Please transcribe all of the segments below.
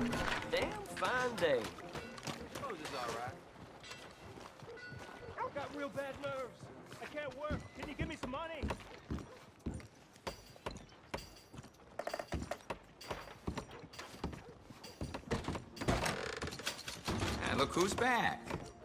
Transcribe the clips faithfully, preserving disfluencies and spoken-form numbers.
Damn fine day. Suppose it's all right. I've got real bad nerves. I can't work. Can you give me some money? And look who's back.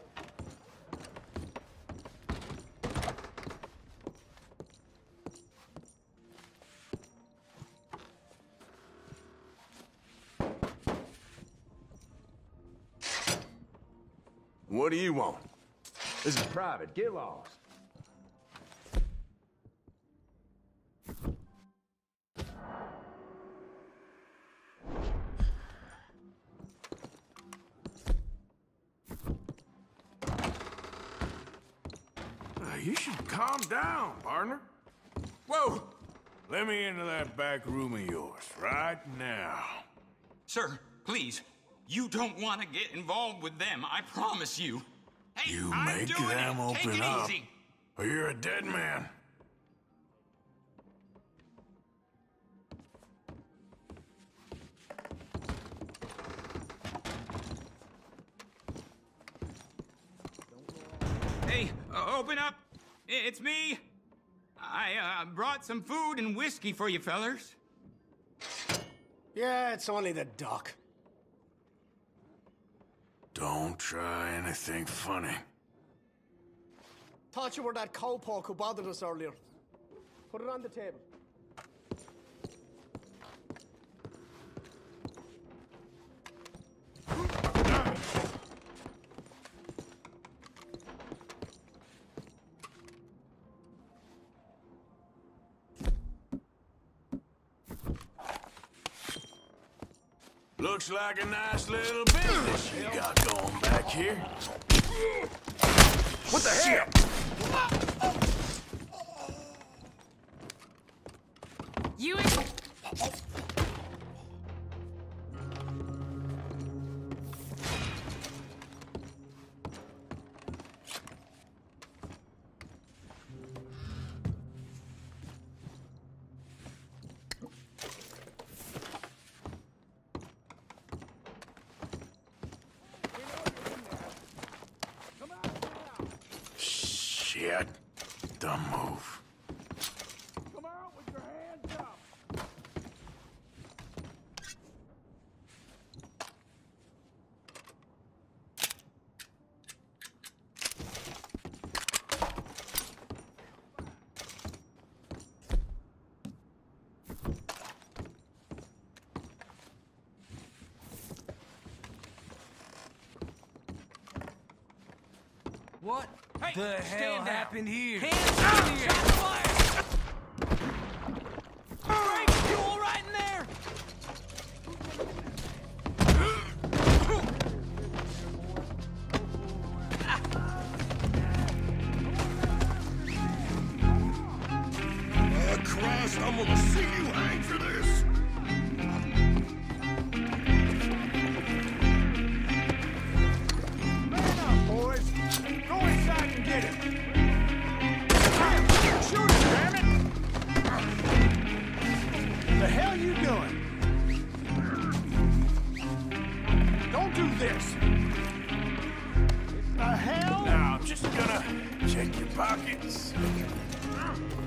What do you want? This is private. Get lost. You should calm down, partner. Whoa! Let me into that back room of yours right now. Sir, please. You don't want to get involved with them, I promise you. Hey, You I'm make doing them it. Take open it up, easy. or you're a dead man. Hey, uh, open up. It's me. I uh, brought some food and whiskey for you fellers. Yeah, it's only the doc. Don't try anything funny. Thought you were that cowpoke who bothered us earlier. Put it on the table. Looks like a nice little business you got going back here. What the hell? You. Shit. Dumb move. Come out with your hands up. What Hey, the hell stand down. happened here? Hands in the air. Fire! Frank, you all right in there? Oh, Christ, I'm gonna see you hang for this. Man up, boys. Go inside and get him. Shoot him, damn it! The hell you doing? Don't do this. The hell? Now, I'm just gonna check your pockets.